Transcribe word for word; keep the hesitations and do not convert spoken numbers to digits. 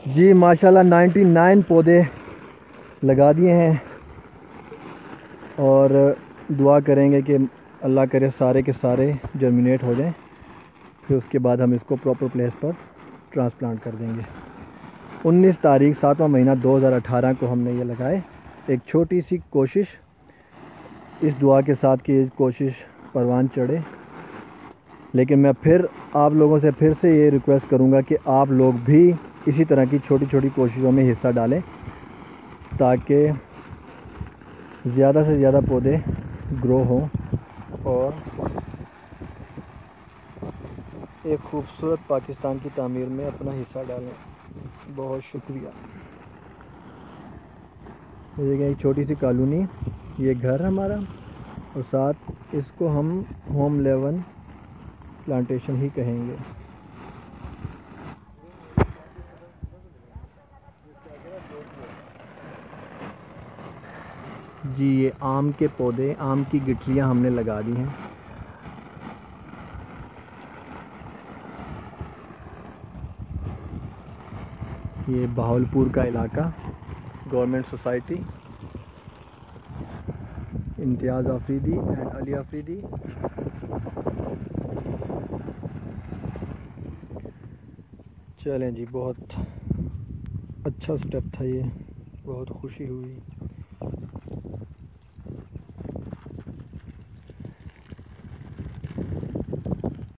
जी माशाल्लाह निन्यानवे पौधे लगा दिए हैं और दुआ करेंगे कि अल्लाह करे सारे के सारे जर्मिनेट हो जाएं। फिर उसके बाद हम इसको प्रॉपर प्लेस पर ट्रांसप्लांट कर देंगे। उन्नीस तारीख सातवां महीना दो हज़ार अठारह को हमने ये लगाए। एक छोटी सी कोशिश, इस दुआ के साथ कि ये कोशिश परवान चढ़े। लेकिन मैं फिर आप लोगों से फिर से ये रिक्वेस्ट करूँगा कि आप लोग भी इसी तरह की छोटी छोटी कोशिशों में हिस्सा डालें ताकि ज़्यादा से ज़्यादा पौधे ग्रो हों और एक खूबसूरत पाकिस्तान की तामीर में अपना हिस्सा डालें। बहुत शुक्रिया। ये देखिए एक छोटी सी कॉलोनी, ये घर हमारा और साथ इसको हम होम लेवन प्लांटेशन ही कहेंगे। जी ये आम के पौधे, आम की गिठलियाँ हमने लगा दी हैं। ये बहावलपुर का इलाका, government society, Imtiaz Afridi and Ali Afridi. चलें जी, बहुत अच्छा स्टेप था ये, बहुत खुशी हुई।